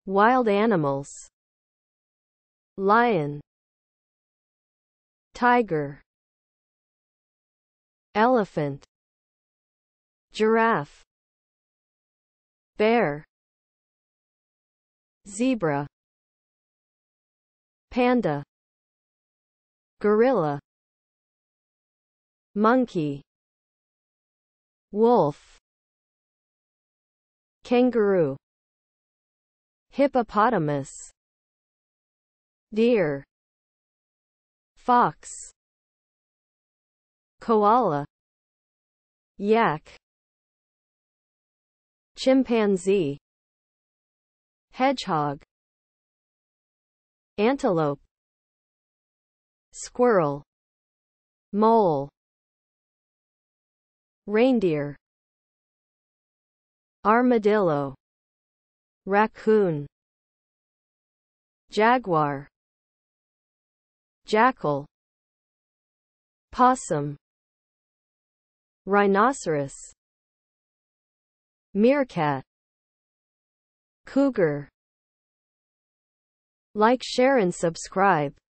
Wild animals: lion, tiger, elephant, giraffe, bear, zebra, panda, gorilla, monkey, wolf, kangaroo, hippopotamus, deer, fox, koala, yak, chimpanzee, hedgehog, antelope, squirrel, mole, reindeer, armadillo, raccoon, jaguar, jackal, possum, rhinoceros, meerkat, cougar. Like, share and subscribe.